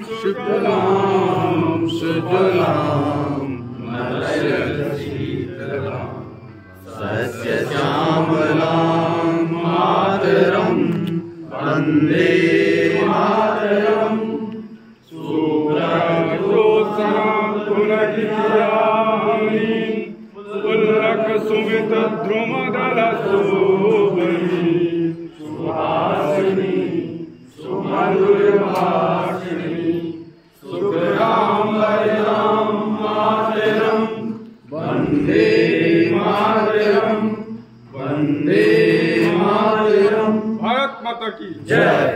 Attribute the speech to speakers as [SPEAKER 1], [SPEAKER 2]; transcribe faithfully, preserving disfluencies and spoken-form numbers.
[SPEAKER 1] शुक्लां सुजलां मलयजशीतलां सस्यश्यामलां मातरं वन्दे मातरम्। सुब्रह्मण्योत्सवं पुलकितयामि पुल्लकसुमितद्रुमदलशोभनि सुहासिनि सुमधुरभाषिणि सुखदां वरदां मातरं वन्दे मातरं वन्दे मातरं। भारत माता की जय।